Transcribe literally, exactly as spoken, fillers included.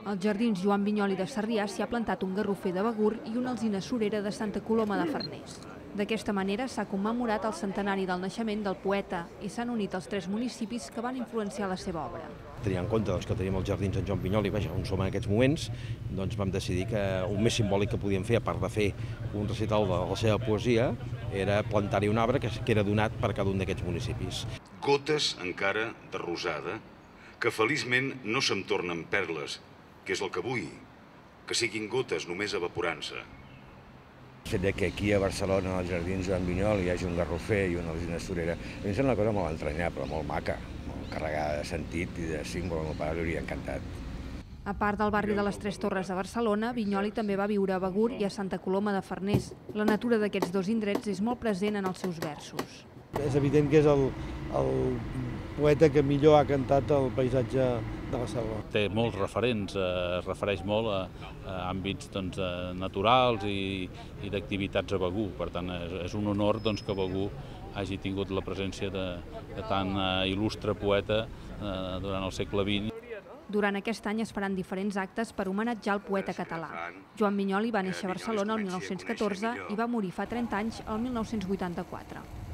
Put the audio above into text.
Als jardins Joan Vinyoli de Sarrià s'hi ha plantat un garrofer de Begur i una alzina surera de Santa Coloma de Farners. D'aquesta manera s'ha commemorat el centenari del naixement del poeta i s'han unit els tres municipis que van influenciar la seva obra. Tenint en compte doncs, que tenim els jardins en Joan Vinyoli, vaja, on som en aquests moments, doncs vam decidir que un més simbòlic que podíem fer, a part de fer un recital de la seva poesia, era plantar-hi un arbre que era donat per cada un d'aquests municipis. Gotes encara de rosada, que feliçment no se'm tornen perles, que és el que vull, que siguin gotes només evaporant-se. El fet que aquí a Barcelona, als jardins Joan Vinyoli, hi hagi un garrofer i una alzina surera, a mi em sembla una cosa molt entranyable, molt maca, molt carregada de sentit i de símbol, al meu pare li hauria encantat. A part del barri de les Tres Torres de Barcelona, Vinyoli també va viure a Begur i a Santa Coloma de Farners. La natura d'aquests dos indrets és molt present en els seus versos. És evident que és el, el poeta que millor ha cantat el paisatge de la selva. Té molts referents, eh, es refereix molt a, a àmbits doncs, naturals i, i d'activitats a Begur. Per tant, és, és un honor doncs, que Begur hagi tingut la presència de, de tan eh, il·lustre poeta eh, durant el segle vint. Durant aquest any es faran diferents actes per homenatjar el poeta català. Joan Vinyoli va néixer a Barcelona el mil nou-cents catorze i va morir fa trenta anys, el mil nou-cents vuitanta-quatre.